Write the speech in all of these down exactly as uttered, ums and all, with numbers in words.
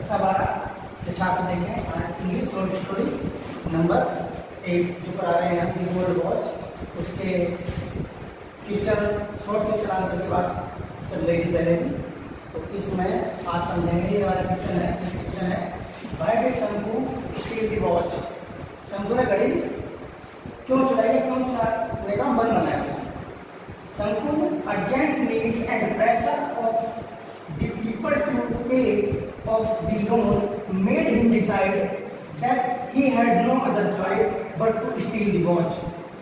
कक्षा बारह छात्र देखें इंग्लिश शॉर्ट स्टोरी नंबर एक जो करा रहे हैं दी गोल्ड वॉच। उसके क्वेश्चन शॉर्ट क्वेश्चन आंसर की बात चल रही थी पहले भी, तो इसमें आज समझेंगे। ये वाला क्वेश्चन है क्वेश्चन है why did Shanku steal the watch. Shanku ने घड़ी क्यों चुराई, क्यों चुराने का मन बनाया उसने। Shanku urgent needs and pressure of the people to pay off the loan made him decide that he had no other choice but to steal the watch.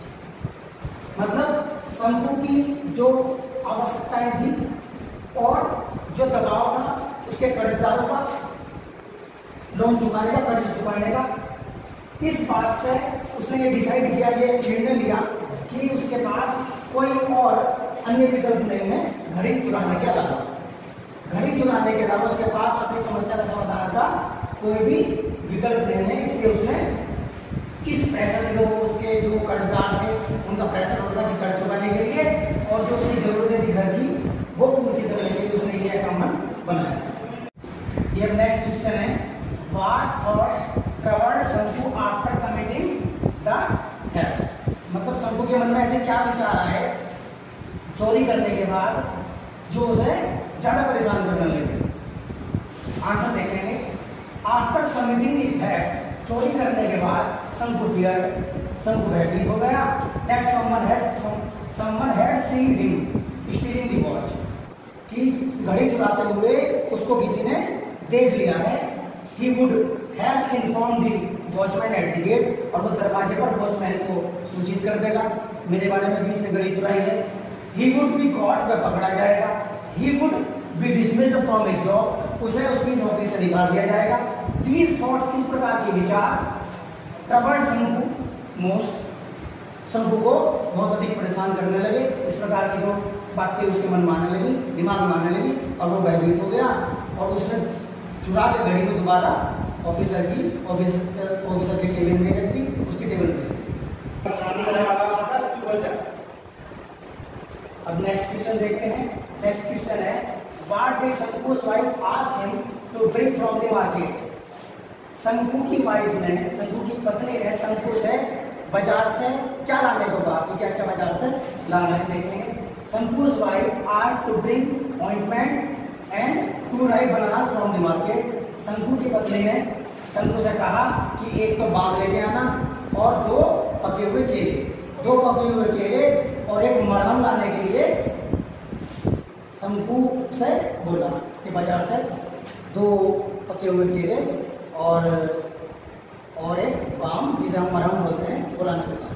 मतलब शंकु की जो आवश्यकताएं थी और जो दबाव था उसके कर्जदारों का लोन चुकाने का, कर्ज चुकाने का, इस बात से उसने ये डिसाइड किया, ये निर्णय लिया कि उसके पास कोई और अन्य विकल्प नहीं है घड़ी चुराने के अलावा। घड़ी चुराने के अलावा उसके पास अपनी समस्या का समाधान का कोई भी विकल्प नहीं है। इसलिए उसने इस प्रेशर जो उसके जो कर्जदार थे उनका प्रेशर होता कि कर्ज चुकाने के लिए और जो उसकी जरूरतें थी घर की वो पूर्ति करने के लिए उसने ये ऐसा मन बनाया। ये नेक्स्ट क्वेश्चन है what thoughts troubled Shanku after committing the theft. मतलब शंकु के मन में ऐसे क्या विचार आए चोरी करने के बाद जो उसे ज्यादा परेशान करने लगे। आंसर देखेंगे आफ्टर कमिटिंग द थेफ्ट, चोरी करने के बाद शंकु फियर्ड, शंकु भयभीत हो गया that someone had someone had seen him stealing the watch, कि घड़ी चुराते हुए उसको किसी ने देख लिया है। He would have inform the watchman at the gate, और वो दरवाजे पर वॉचमैन को सूचित कर देगा मेरे बारे में किसने घड़ी चुराई है। ही वुड बी कॉट, वह पकड़ा जाएगा। He would be dismissed from his job, उसे उसकी नौकरी से निकाल दिया जाएगा। दीज थॉट्स, इस प्रकार के विचार ट्रबल्ड शंकु मोस्ट, शंकु को बहुत अधिक परेशान करने लगे। इस प्रकार की जो बातें उसके मन में आने लगी, दिमाग में आने लगी और वो भयभीत हो गया और उसने चुरा के घड़ी को दोबारा ऑफिसर की ऑफिसर ऑफिसर के केबिन में रख दी, उसकी टेबल पे। अब नेक्स्ट क्वेश्चन देखते हैं। नेक्स्ट क्वेश्चन है what did Shanku's wife ask him to bring from the market. Shanku की वाइफ ने, शंकु की पत्नी ने शंकु से बाजार से क्या लाने को कहा कि क्या क्या बाजार से लाना है, देखेंगे। शंकु's wife asked to bring ointment and two ripe bananas from the market। शंकु की पत्नी ने शंकु से कहा कि एक तो बाम लेके आना और दो पके हुए केले, दो पके हुए केले और एक मरहम लाने के लिए शंकु से बोला कि बाजार से दो पके हुए केले और और एक बाम जिसे हम मरहम बोलते हैं वो लाने को कहा।